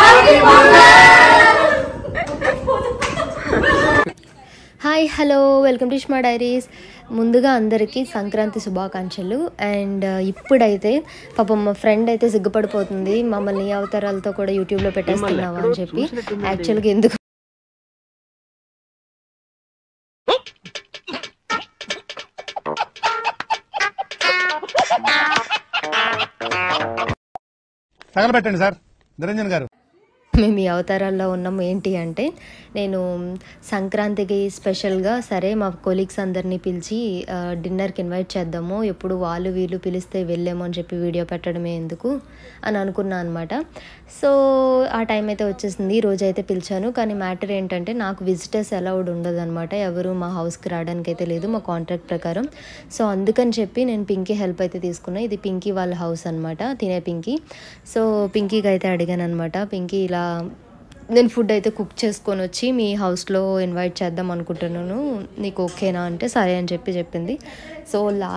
Hi hello welcome to Ishma diaries. ముందుగా అందరికీ సంక్రాంతి శుభాకాంక్షలు. అండ్ ఇప్పుడైతే పాపం మా ఫ్రెండ్ అయితే సిగ్గుపడిపోతుంది, మమ్మల్ని అవతారాలతో కూడా యూట్యూబ్లో పెట్టేస్తున్నావా అని చెప్పి. యాక్చువల్గా ఎందుకు తగలబెట్టండి సార్ నిరంజన్ గారు. మేము ఈ అవతారాల్లో ఉన్నాము ఏంటి అంటే, నేను సంక్రాంతికి స్పెషల్గా సరే మా కొలీగ్స్ అందరినీ పిలిచి డిన్నర్కి ఇన్వైట్ చేద్దాము, ఎప్పుడు వాళ్ళు వీళ్ళు పిలిస్తే వెళ్ళాము అని చెప్పి వీడియో పెట్టడమే ఎందుకు అని అనుకున్నాను అనమాట. సో ఆ టైం అయితే వచ్చేసింది, రోజు అయితే పిలిచాను. కానీ మ్యాటర్ ఏంటంటే నాకు విజిటర్స్ అలౌడ్ ఉండదు అనమాట, ఎవరు మా హౌస్కి రావడానికి అయితే లేదు మా కాంట్రాక్ట్ ప్రకారం. సో అందుకని చెప్పి నేను పింకీ హెల్ప్ అయితే తీసుకున్నాను. ఇది పింకీ వాళ్ళ హౌస్ అనమాట, తినే పింకీ. సో పింకీకి అయితే అడిగాను అనమాట, పింకీ ఇలా నేను ఫుడ్ అయితే కుక్ చేసుకొని వచ్చి మీ హౌస్లో ఇన్వైట్ చేద్దాం అనుకుంటున్నాను, నీకు ఓకేనా అంటే సరే అని చెప్పింది. సో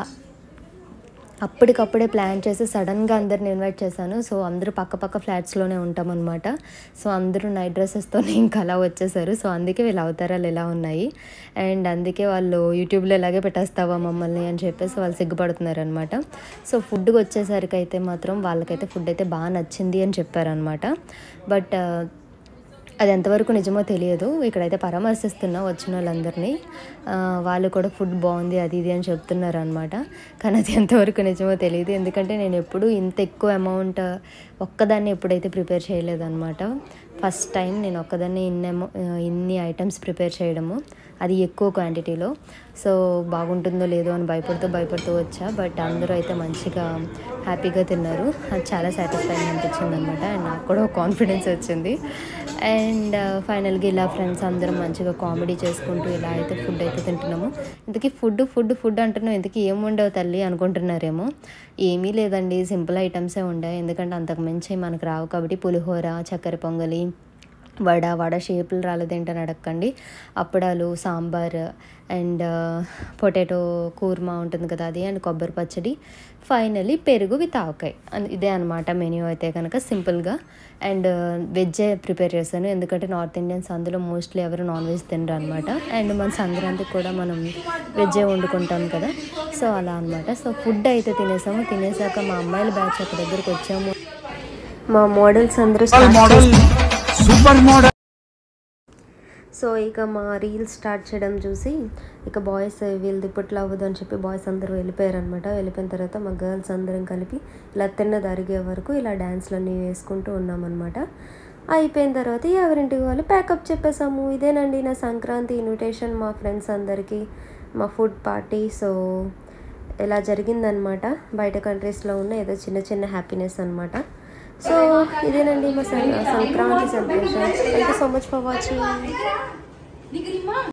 అప్పటికప్పుడే ప్లాన్ చేసి సడన్గా అందరిని ఇన్వైట్ చేశాను. సో అందరూ పక్క ఫ్లాట్స్లోనే ఉంటామన్నమాట. సో అందరూ నైట్ డ్రెస్సెస్తోనే ఇంకా అలా వచ్చేసారు. సో అందుకే వీళ్ళ అవతారాలు ఎలా ఉన్నాయి, అండ్ అందుకే వాళ్ళు యూట్యూబ్లో ఇలాగే పెట్టేస్తావా మమ్మల్ని అని చెప్పేసి వాళ్ళు సిగ్గుపడుతున్నారు అనమాట. సో ఫుడ్కి వచ్చేసరికి అయితే మాత్రం వాళ్ళకైతే ఫుడ్ అయితే బాగా నచ్చింది అని చెప్పారనమాట. బట్ అది ఎంతవరకు నిజమో తెలియదు. ఇక్కడైతే పరామర్శిస్తున్నా వచ్చిన వాళ్ళందరినీ, వాళ్ళు కూడా ఫుడ్ బాగుంది అది ఇది అని చెప్తున్నారు అనమాట. కానీ అది ఎంతవరకు నిజమో తెలియదు, ఎందుకంటే నేను ఎప్పుడు ఇంత ఎక్కువ అమౌంట్ ఒక్కదాన్ని ఎప్పుడైతే ప్రిపేర్ చేయలేదన్నమాట. ఫస్ట్ టైం నేను ఒక్కదాన్ని ఇన్ని ఐటమ్స్ ప్రిపేర్ చేయడము, అది ఎక్కువ క్వాంటిటీలో. సో బాగుంటుందో లేదో అని భయపడుతూ వచ్చా. బట్ అందరూ అయితే మంచిగా హ్యాపీగా తిన్నారు, అది చాలా సాటిస్ఫైయింగ్ అనిపించింది అనమాట. అండ్ నాకు కూడా కాన్ఫిడెన్స్ వచ్చింది. అండ్ ఫైనల్గా ఇలా ఫ్రెండ్స్ అందరం మంచిగా కామెడీ చేసుకుంటూ ఇలా అయితే ఫుడ్ అయితే తింటున్నాము. ఇంతకీ ఫుడ్ అంటున్నాం, ఇంతకీ ఏం ఉండవు తల్లి అనుకుంటున్నారేమో. ఏమీ లేదండి, సింపుల్ ఐటమ్సే ఉండాయి, ఎందుకంటే అంతకు మించి మనకు రావు కాబట్టి. పులిహోర, చక్కెర పొంగలి, వడ షేపులు రాలేదేంటని అడగండి, అప్పడాలు, సాంబార్, అండ్ పొటాటో కూర్మా ఉంటుంది కదా అది, అండ్ కొబ్బరి పచ్చడి, ఫైనలీ పెరుగు విత్ ఆవకాయ. ఇదే అనమాట మెన్యూ అయితే కనుక సింపుల్గా. అండ్ వెజ్జే ప్రిపేర్ చేశాను, ఎందుకంటే నార్త్ ఇండియన్స్ అందులో మోస్ట్లీ ఎవరు నాన్ వెజ్ తినరు అనమాట. అండ్ మన సంక్రాంతికి కూడా మనం వెజ్జే వండుకుంటాం కదా, సో అలా అనమాట. సో ఫుడ్ అయితే తినేసాక మా అమ్మాయిల బ్యాచ్ ఒక దగ్గరికి వచ్చాము. మా మోడల్స్ అందరూ సూపర్ మోడల్. సో ఇక మా రీల్స్ స్టార్ట్ చేయడం చూసి ఇక బాయ్స్ వీళ్ళది ఇప్పట్లో అవ్వదు అని చెప్పి బాయ్స్ అందరూ వెళ్ళిపోయారు అనమాట. వెళ్ళిపోయిన తర్వాత మా గర్ల్స్ అందరం కలిపి ఇలా తిన్నది అరిగే వరకు ఇలా డ్యాన్స్లన్నీ వేసుకుంటూ ఉన్నామన్నమాట. అయిపోయిన తర్వాత ఎవరింటికి వాళ్ళు ప్యాకప్ చెప్పేసాము. ఇదేనండి నా సంక్రాంతి ఇన్విటేషన్ మా ఫ్రెండ్స్ అందరికీ, మా ఫుడ్ పార్టీ. సో ఇలా జరిగిందనమాట. బయట కంట్రీస్లో ఉన్న ఏదో చిన్న హ్యాపీనెస్ అనమాట. సో ఇదేనండి మా Sankranti celebration. Thank you so much for watching.